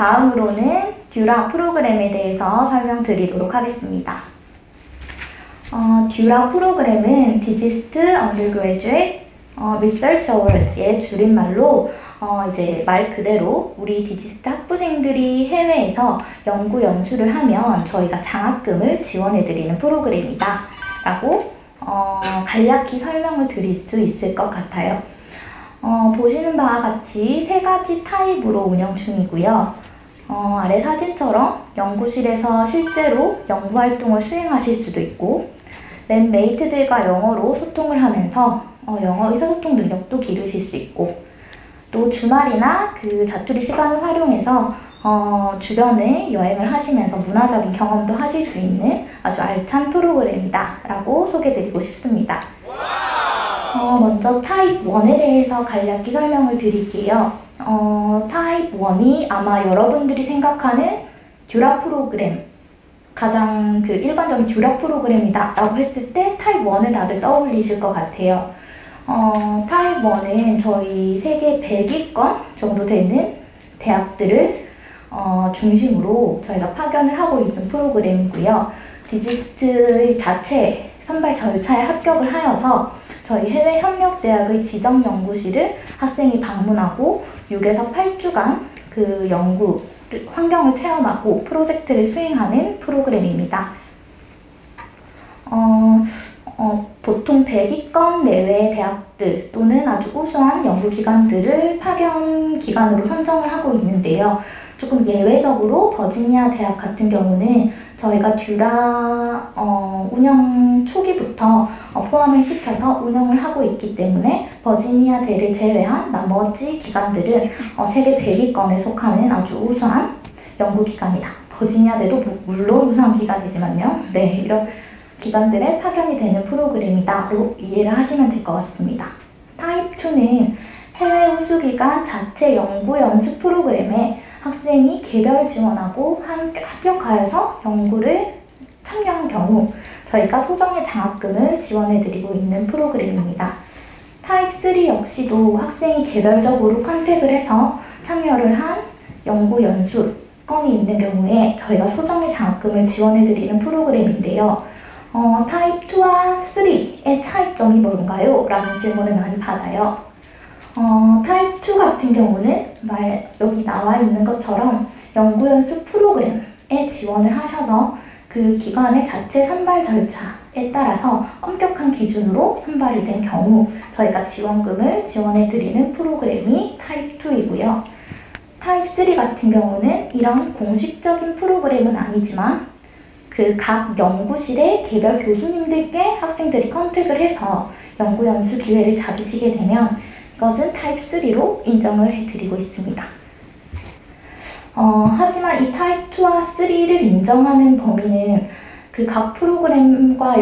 다음으로는 듀라 프로그램에 대해서 설명드리도록 하겠습니다. 듀라 프로그램은 디지스트 언더그래주에이트 리서치 어워드의 줄임말로 이제 말 그대로 우리 디지스트 학부생들이 해외에서 연구 연수를 하면 저희가 장학금을 지원해드리는 프로그램이다 라고 간략히 설명을 드릴 수 있을 것 같아요. 보시는 바와 같이 세 가지 타입으로 운영 중이고요. 아래 사진처럼 연구실에서 실제로 연구활동을 수행하실 수도 있고, 랩메이트들과 영어로 소통을 하면서 영어 의사소통 능력도 기르실 수 있고, 또 주말이나 그 자투리 시간을 활용해서 주변을 여행을 하시면서 문화적인 경험도 하실 수 있는 아주 알찬 프로그램이다 라고 소개드리고 싶습니다. 먼저 타입 1에 대해서 간략히 설명을 드릴게요. 타입 1이 아마 여러분들이 생각하는 듀라 프로그램, 가장 그 일반적인 듀라 프로그램이다 라고 했을 때 타입 1을 다들 떠올리실 것 같아요. 타입 1은 저희 세계 100위권 정도 되는 대학들을 중심으로 저희가 파견을 하고 있는 프로그램이고요. 디지스트 자체 선발 절차에 합격을 하여서 저희 해외협력대학의 지정연구실을 학생이 방문하고 6에서 8주간 그 연구 환경을 체험하고 프로젝트를 수행하는 프로그램입니다. 보통 100위권 내외의 대학들 또는 아주 우수한 연구기관들을 파견 기관으로 선정을 하고 있는데요. 조금 예외적으로 버지니아 대학 같은 경우는 저희가 듀라 운영 초기부터 포함을 시켜서 운영을 하고 있기 때문에 버지니아 대를 제외한 나머지 기관들은 세계 100위권에 속하는 아주 우수한 연구기관이다. 버지니아 대도 물론 우수한 기관이지만요. 네, 이런 기관들에 파견이 되는 프로그램이다로 이해를 하시면 될 것 같습니다. 타입 2는 해외 우수기관 자체 연구 연수 프로그램에 학생이 개별 지원하고 합격하여서 연구를 참여한 경우 저희가 소정의 장학금을 지원해드리고 있는 프로그램입니다. 타입 3 역시도 학생이 개별적으로 컨택을 해서 참여를 한 연구 연수 건이 있는 경우에 저희가 소정의 장학금을 지원해드리는 프로그램인데요. 타입 2와 3의 차이점이 뭔가요? 라는 질문을 많이 받아요. 타입 2 같은 경우는 여기 나와 있는 것처럼 연구연수 프로그램에 지원을 하셔서 그 기관의 자체 선발 절차에 따라서 엄격한 기준으로 선발이 된 경우 저희가 지원금을 지원해드리는 프로그램이 타입 2이고요. 타입 3 같은 경우는 이런 공식적인 프로그램은 아니지만 그 각 연구실의 개별 교수님들께 학생들이 컨택을 해서 연구연수 기회를 잡으시게 되면 이것은 타입 3로 인정을 해드리고 있습니다. 하지만 이 타입 2와 3를 인정하는 범위는 그 각 프로그램과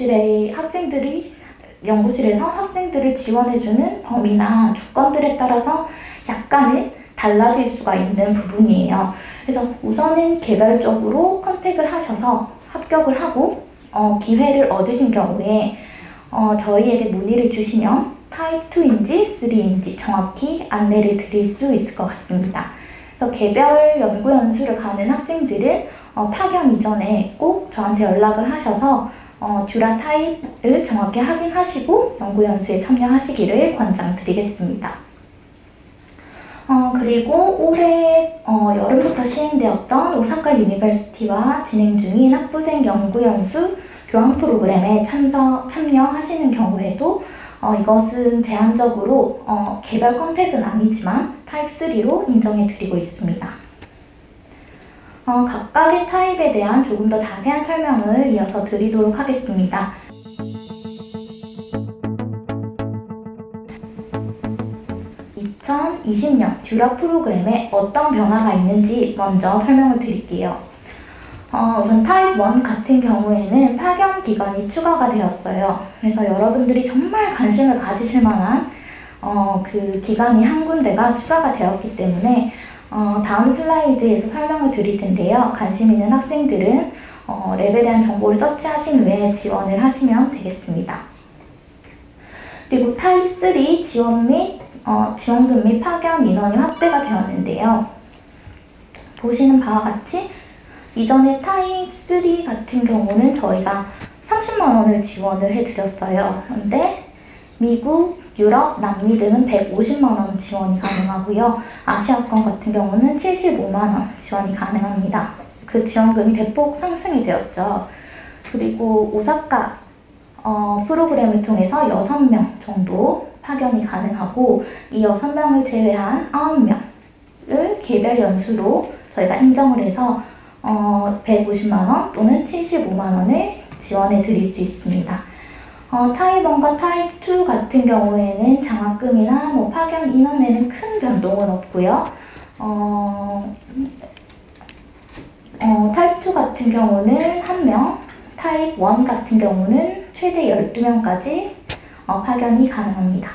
연구실에서 학생들을 지원해주는 범위나 조건들에 따라서 약간은 달라질 수가 있는 부분이에요. 그래서 우선은 개별적으로 컨택을 하셔서 합격을 하고 기회를 얻으신 경우에 저희에게 문의를 주시면 타입 2인지 3인지 정확히 안내를 드릴 수 있을 것 같습니다. 그래서 개별 연구 연수를 가는 학생들은 파견 이전에 꼭 저한테 연락을 하셔서 듀라 타입을 정확히 확인하시고 연구 연수에 참여하시기를 권장드리겠습니다. 그리고 올해 여름부터 시행되었던 오사카 유니버시티와 진행 중인 학부생 연구연수 교환 프로그램에 참여하시는 경우에도 이것은 제한적으로 개별 컨택은 아니지만 타입 3로 인정해드리고 있습니다. 각각의 타입에 대한 조금 더 자세한 설명을 이어서 드리도록 하겠습니다. 2020년 듀라 프로그램에 어떤 변화가 있는지 먼저 설명을 드릴게요. 우선 타입 1 같은 경우에는 파견 기간이 추가가 되었어요. 그래서 여러분들이 정말 관심을 가지실 만한 그 기간이 한 군데가 추가가 되었기 때문에 다음 슬라이드에서 설명을 드릴 텐데요. 관심 있는 학생들은 랩에 대한 정보를 서치하신 후에 지원을 하시면 되겠습니다. 그리고 타입 3 지원금 및 파견 인원이 확대가 되었는데요. 보시는 바와 같이 이전에 타입 3 같은 경우는 저희가 30만 원을 지원을 해드렸어요. 그런데 미국, 유럽, 남미 등은 150만 원 지원이 가능하고요. 아시아권 같은 경우는 75만 원 지원이 가능합니다. 그 지원금이 대폭 상승이 되었죠. 그리고 오사카 프로그램을 통해서 6명 정도 파견이 가능하고 이 6명을 제외한 9명을 개별 연수로 저희가 인정을 해서 150만 원 또는 75만 원을 지원해 드릴 수 있습니다. 타입 1과 타입 2 같은 경우에는 장학금이나 파견 인원에는 큰 변동은 없고요. 타입 2 같은 경우는 1명, 타입 1 같은 경우는 최대 12명까지 파견이 가능합니다.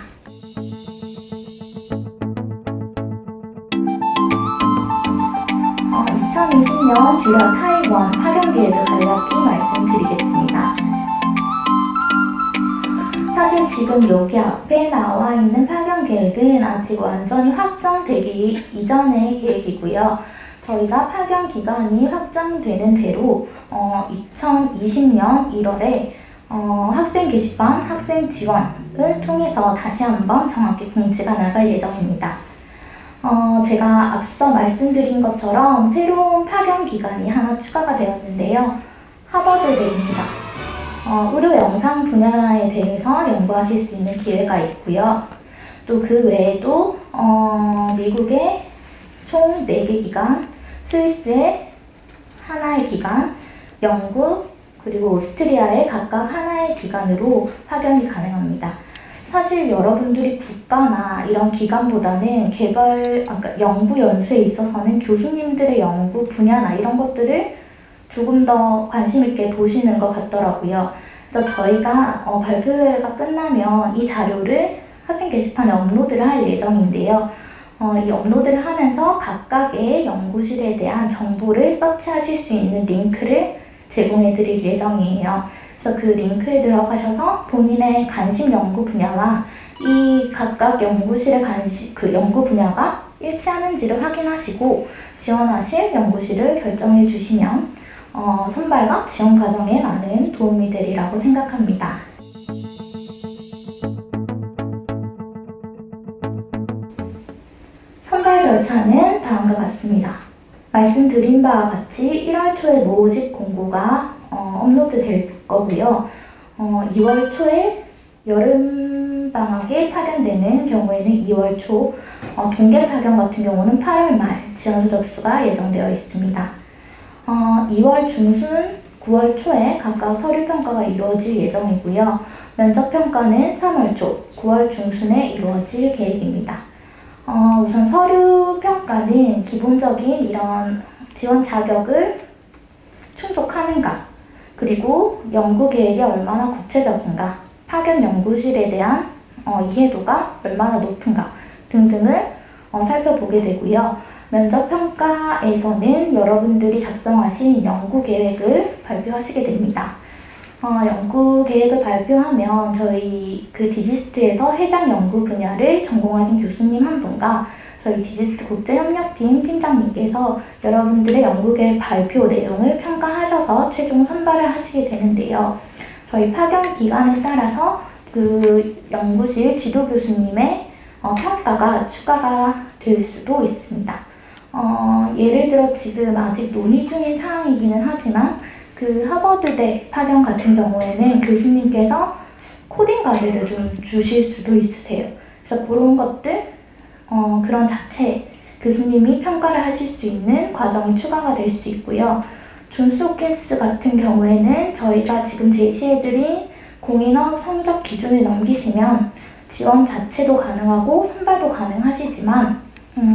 2020년 뷰러 타입 1 파견 계획을 간략히 말씀드리겠습니다. 사실 지금 여기 앞에 나와 있는 파견 계획은 아직 완전히 확정되기 이전의 계획이고요. 저희가 파견 기간이 확정되는 대로 2020년 1월에 학생 게시판, 학생 지원을 통해서 다시 한번 정확히 공지가 나갈 예정입니다. 제가 앞서 말씀드린 것처럼 새로운 파견 기간이 하나 추가가 되었는데요. 하버드대입니다. 의료 영상 분야에 대해서 연구하실 수 있는 기회가 있고요. 또 그 외에도 미국의 총 4개 기관, 스위스의 하나의 기관, 영국, 그리고 오스트리아의 각각 하나의 기관으로 파견이 가능합니다. 사실 여러분들이 국가나 이런 기관보다는 연구 연수에 있어서는 교수님들의 연구 분야나 이런 것들을 조금 더 관심 있게 보시는 것 같더라고요. 그래서 저희가 발표회가 끝나면 이 자료를 학생 게시판에 업로드를 할 예정인데요. 이 업로드를 하면서 각각의 연구실에 대한 정보를 서치하실 수 있는 링크를 제공해 드릴 예정이에요. 그래서 그 링크에 들어가셔서 본인의 관심 연구 분야와 이 각각 연구실의 연구 분야가 일치하는지를 확인하시고 지원하실 연구실을 결정해 주시면 선발과 지원 과정에 많은 도움이 되리라고 생각합니다. 선발 절차는 다음과 같습니다. 말씀드린 바와 같이 1월 초에 모집 공고가 업로드 될 거고요. 2월 초에 여름방학에 파견되는 경우에는 2월 초, 동계 파견 같은 경우는 8월 말 지원서 접수가 예정되어 있습니다. 2월 중순, 9월 초에 각각 서류 평가가 이루어질 예정이고요. 면접 평가는 3월 초, 9월 중순에 이루어질 계획입니다. 우선 서류 평가는 기본적인 이런 지원 자격을 충족하는가, 그리고 연구 계획이 얼마나 구체적인가, 파견 연구실에 대한 이해도가 얼마나 높은가 등등을 살펴보게 되고요. 면접 평가에서는 여러분들이 작성하신 연구 계획을 발표하시게 됩니다. 연구 계획을 발표하면 저희 그 디지스트에서 해당 연구 분야를 전공하신 교수님 한 분과 저희 디지스트 국제협력팀 팀장님께서 여러분들의 연구 계획 발표 내용을 평가하셔서 최종 선발을 하시게 되는데요. 저희 파견 기간에 따라서 그 연구실 지도 교수님의 평가가 추가가 될 수도 있습니다. 예를 들어 지금 아직 논의 중인 사항이기는 하지만 그 하버드대 파견 같은 경우에는 교수님께서 코딩 과제를 좀 주실 수도 있으세요. 그래서 그런 것들, 그런 자체 교수님이 평가를 하실 수 있는 과정이 추가가 될 수 있고요. 존스 홉킨스 같은 경우에는 저희가 지금 제시해드린 공인학 성적 기준을 넘기시면 지원 자체도 가능하고 선발도 가능하시지만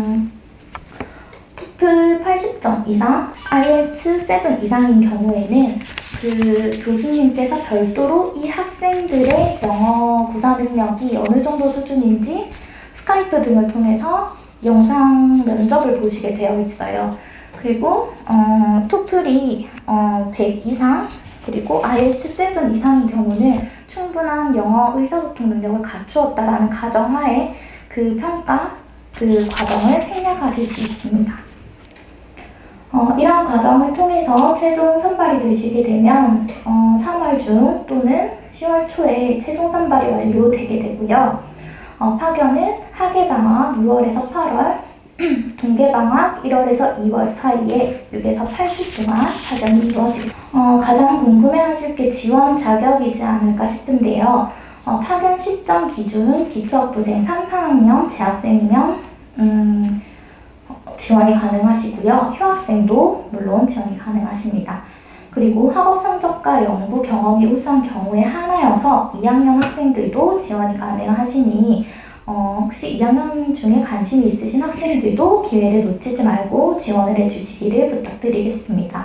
토플 80점 이상, IELTS 7 이상인 경우에는 그 교수님께서 별도로 이 학생들의 영어 구사 능력이 어느 정도 수준인지 스카이프 등을 통해서 영상 면접을 보시게 되어 있어요. 그리고 토플이 100 이상, 그리고 IELTS 7 이상인 경우는 충분한 영어 의사소통 능력을 갖추었다라는 가정하에 그 평가, 그 과정을 생략하실 수 있습니다. 이러한 과정을 통해서 최종 선발이 되시게 되면 3월 중 또는 10월 초에 최종 선발이 완료되게 되고요. 파견은 학예방학 6월에서 8월, 동계방학 1월에서 2월 사이에 6에서 8주 동안 파견이 이루어지고 가장 궁금해하실 게 지원 자격이지 않을까 싶은데요. 파견 시점 기준은 기초학부생 3, 4학년 재학생이면 지원이 가능하시고요. 휴학생도 물론 지원이 가능하십니다. 그리고 학업 성적과 연구 경험이 우수한 경우에 하나여서 2학년 학생들도 지원이 가능하시니 혹시 2학년 중에 관심이 있으신 학생들도 기회를 놓치지 말고 지원을 해주시기를 부탁드리겠습니다.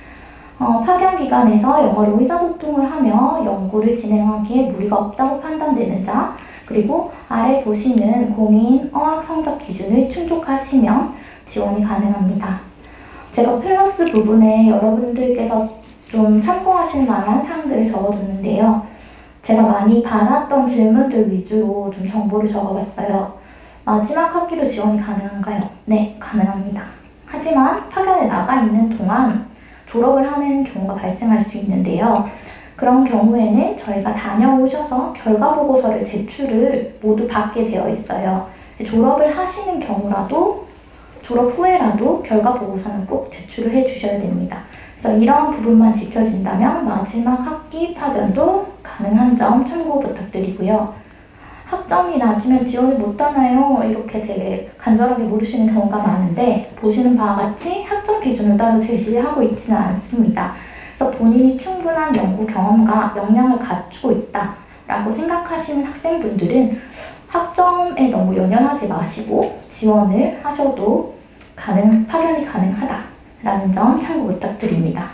파견 기간에서 영어로 의사소통을 하며 연구를 진행하기에 무리가 없다고 판단되는 자, 그리고 아래 보시는 공인 어학 성적 기준을 충족하시면 지원이 가능합니다. 제가 플러스 부분에 여러분들께서 좀 참고하실 만한 사항들을 적어뒀는데요. 제가 많이 받았던 질문들 위주로 좀 정보를 적어봤어요. 마지막 학기도 지원이 가능한가요? 네, 가능합니다. 하지만 파견에 나가 있는 동안 졸업을 하는 경우가 발생할 수 있는데요. 그런 경우에는 저희가 다녀오셔서 결과보고서를 제출을 모두 받게 되어 있어요. 졸업을 하시는 경우라도 졸업 후에라도 결과보고서는 꼭 제출을 해주셔야 됩니다. 그래서 이런 부분만 지켜진다면 마지막 학기 파견도 가능한 점 참고 부탁드리고요. 학점이 낮으면 지원을 못하나요? 이렇게 되게 간절하게 물으시는 경우가 많은데 보시는 바와 같이 학점 기준을 따로 제시하고 있지는 않습니다. 그래서 본인이 충분한 연구 경험과 역량을 갖추고 있다라고 생각하시는 학생분들은 학점에 너무 연연하지 마시고 지원을 하셔도 파견이 가능하다라는 점 참고 부탁드립니다.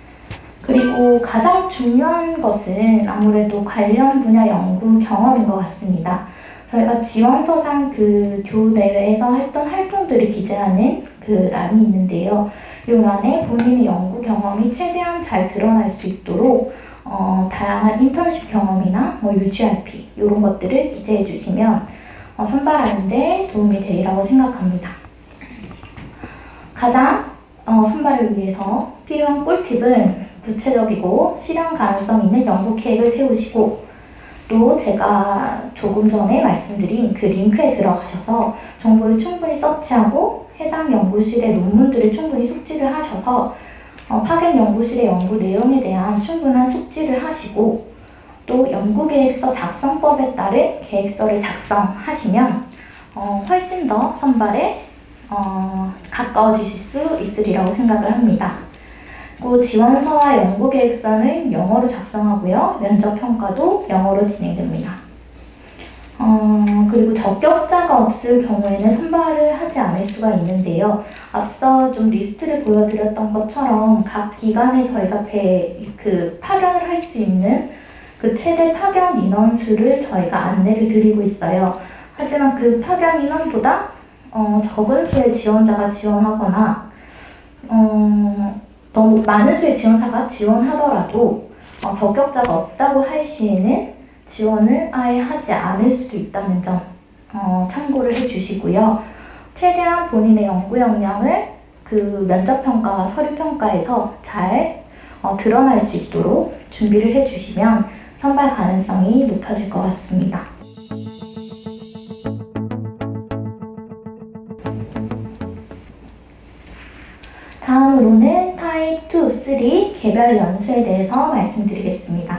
그리고 가장 중요한 것은 아무래도 관련 분야 연구 경험인 것 같습니다. 저희가 지원서상 그 교내외에서 했던 활동들을 기재하는 그 란이 있는데요. 이 란에 본인의 연구 경험이 최대한 잘 드러날 수 있도록 다양한 인턴십 경험이나 UGRP 이런 것들을 기재해 주시면 선발하는 데 도움이 되리라고 생각합니다. 가장 선발을 위해서 필요한 꿀팁은 구체적이고 실현 가능성 있는 연구 계획을 세우시고 또 제가 조금 전에 말씀드린 그 링크에 들어가셔서 정보를 충분히 서치하고 해당 연구실의 논문들을 충분히 숙지를 하셔서 파견 연구실의 연구 내용에 대한 충분한 숙지를 하시고 또 연구계획서 작성법에 따른 계획서를 작성하시면 훨씬 더 선발에 가까워지실 수 있으리라고 생각을 합니다. 그리고 지원서와 연구계획서는 영어로 작성하고요. 면접평가도 영어로 진행됩니다. 그리고 적격자가 없을 경우에는 선발을 하지 않을 수가 있는데요. 앞서 좀 리스트를 보여드렸던 것처럼 각 기관에 저희가 파견을 할 수 있는 그 최대 파견 인원수를 저희가 안내를 드리고 있어요. 하지만 그 파견 인원보다 적은 수의 지원자가 지원하거나 너무 많은 수의 지원사가 지원하더라도 적격자가 없다고 할 시에는 지원을 아예 하지 않을 수도 있다는 점 참고를 해주시고요. 최대한 본인의 연구 역량을 그 면접평가와 서류평가에서 잘 드러날 수 있도록 준비를 해주시면 선발 가능성이 높아질 것 같습니다. 다음으로는 타입 2, 3 개별 연수에 대해서 말씀드리겠습니다.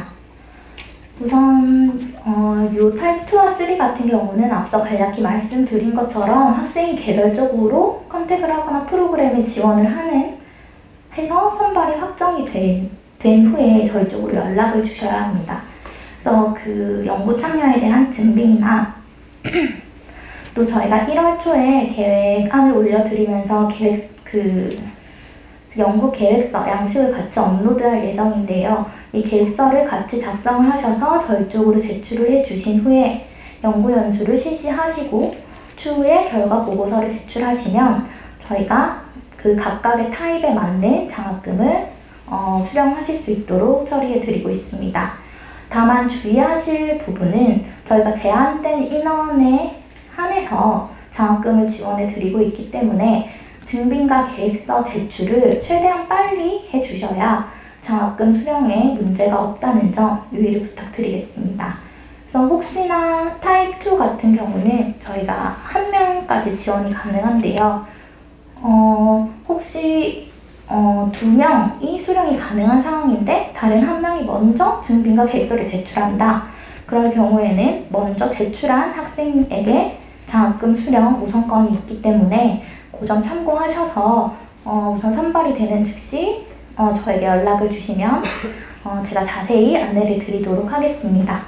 우선 이 타입 2와 3 같은 경우는 앞서 간략히 말씀드린 것처럼 학생이 개별적으로 컨택을 하거나 프로그램에 지원을 해서 선발이 확정이 된 후에 저희 쪽으로 연락을 주셔야 합니다. 그래서 그 연구 참여에 대한 증빙이나 또 저희가 1월 초에 계획안을 올려드리면서 연구 계획서 양식을 같이 업로드할 예정인데요. 이 계획서를 같이 작성을 하셔서 저희 쪽으로 제출을 해주신 후에 연구 연수를 실시하시고 추후에 결과 보고서를 제출하시면 저희가 그 각각의 타입에 맞는 장학금을 수령하실 수 있도록 처리해 드리고 있습니다. 다만 주의하실 부분은 저희가 제한된 인원에 한해서 장학금을 지원해 드리고 있기 때문에 증빙과 계획서 제출을 최대한 빨리 해주셔야 장학금 수령에 문제가 없다는 점 유의를 부탁드리겠습니다. 그래서 혹시나 타입 2 같은 경우는 저희가 1명까지 지원이 가능한데요. 혹시 2명이 수령이 가능한 상황인데 다른 1명이 먼저 증빙과 계획서를 제출한다. 그럴 경우에는 먼저 제출한 학생에게 장학금 수령 우선권이 있기 때문에 그 점 참고하셔서 우선 선발이 되는 즉시 저에게 연락을 주시면 제가 자세히 안내를 드리도록 하겠습니다.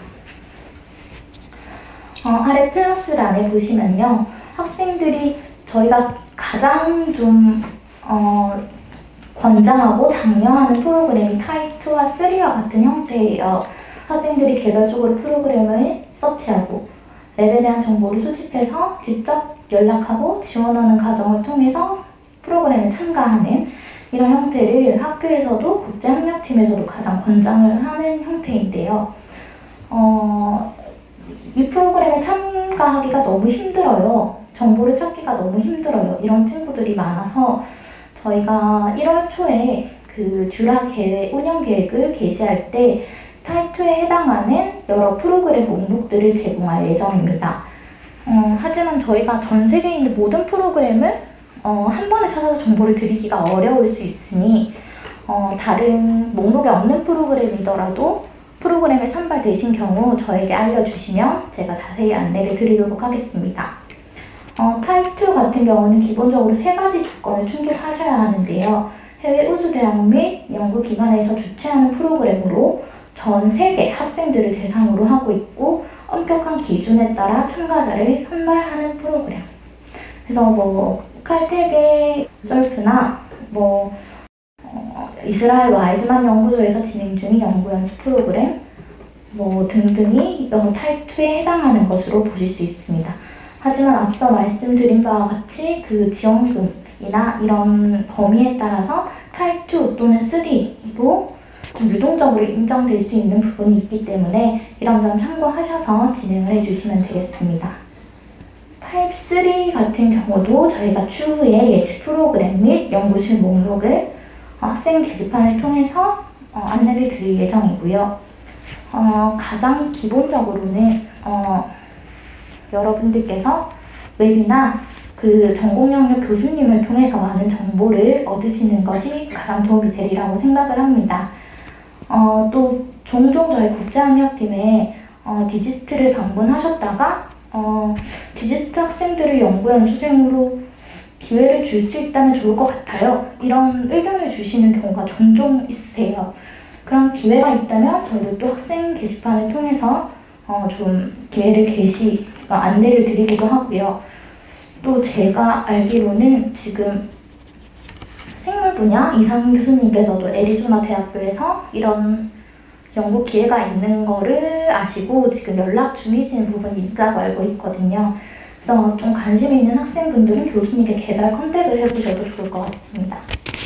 아래 플러스란에 보시면요. 학생들이 저희가 가장 좀 권장하고 장려하는 프로그램이 타입 2와 3와 같은 형태예요. 학생들이 개별적으로 프로그램을 서치하고 랩에 대한 정보를 수집해서 직접 연락하고 지원하는 과정을 통해서 프로그램에 참가하는 이런 형태를 학교에서도 국제협력팀에서도 가장 권장을 하는 형태인데요. 이 프로그램에 참가하기가 너무 힘들어요. 정보를 찾기가 너무 힘들어요. 이런 친구들이 많아서 저희가 1월 초에 그 듀라 계획, 운영 계획을 게시할 때 타입2에 해당하는 여러 프로그램 목록들을 제공할 예정입니다. 하지만 저희가 전 세계에 있는 모든 프로그램을 한 번에 찾아서 정보를 드리기가 어려울 수 있으니 다른 목록에 없는 프로그램이더라도 프로그램에 선발되신 경우 저에게 알려주시면 제가 자세히 안내를 드리도록 하겠습니다. 타입2 같은 경우는 기본적으로 3가지 조건을 충족하셔야 하는데요. 해외 우수대학 및 연구기관에서 주최하는 프로그램으로 전 세계 학생들을 대상으로 하고 있고 엄격한 기준에 따라 참가자를 선발하는 프로그램. 그래서 칼텍의 썰프나 이스라엘 와이즈만 연구소에서 진행 중인 연구연수 프로그램 등등이 타입2에 해당하는 것으로 보실 수 있습니다. 하지만 앞서 말씀드린 바와 같이 그 지원금이나 이런 범위에 따라서 타입2 또는 3로 좀 유동적으로 인정될 수 있는 부분이 있기 때문에 이런 점 참고하셔서 진행을 해주시면 되겠습니다. 타입 3 같은 경우도 저희가 추후에 예시 프로그램 및 연구실 목록을 학생 게시판을 통해서 안내를 드릴 예정이고요. 가장 기본적으로는 여러분들께서 웹이나 그 전공 영역 교수님을 통해서 많은 정보를 얻으시는 것이 가장 도움이 되리라고 생각을 합니다. 또 종종 저희 국제협력팀에 디지스트를 방문하셨다가 디지스트 학생들을 연구연수생으로 기회를 줄 수 있다면 좋을 것 같아요. 이런 의견을 주시는 경우가 종종 있으세요. 그런 기회가 있다면 저희도 또 학생 게시판을 통해서 좀 기회를 안내를 드리기도 하고요. 또 제가 알기로는 지금 생물 분야 이상훈 교수님께서도 애리조나 대학교에서 이런 연구 기회가 있는 거를 아시고 지금 연락 중이신 부분이 있다고 알고 있거든요. 그래서 좀 관심 있는 학생분들은 교수님께 개별 컨택을 해보셔도 좋을 것 같습니다.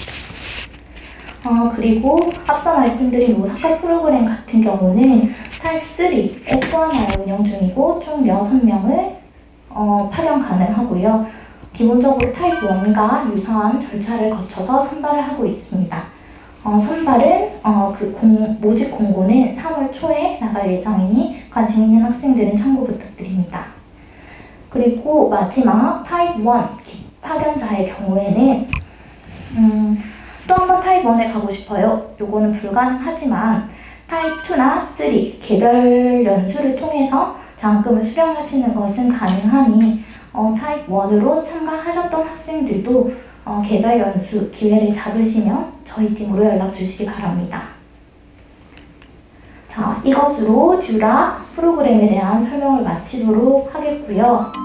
그리고 앞서 말씀드린 오사카 프로그램 같은 경우는 타입 3에 포함하여 운영 중이고 총 6명을 파견 가능하고요. 기본적으로 타입 1과 유사한 절차를 거쳐서 선발을 하고 있습니다. 선발은 모집 공고는 3월 초에 나갈 예정이니 관심 있는 학생들은 참고 부탁드립니다. 그리고 마지막 타입 1 파견자의 경우에는 또 한 번 타입 1에 가고 싶어요. 요거는 불가능하지만 타입 2나 3 개별 연수를 통해서 장학금을 수령하시는 것은 가능하니 타입 1으로 참가하셨던 학생들도 개별 연수 기회를 잡으시면 저희 팀으로 연락 주시기 바랍니다. 자, 이것으로 듀라 프로그램에 대한 설명을 마치도록 하겠고요.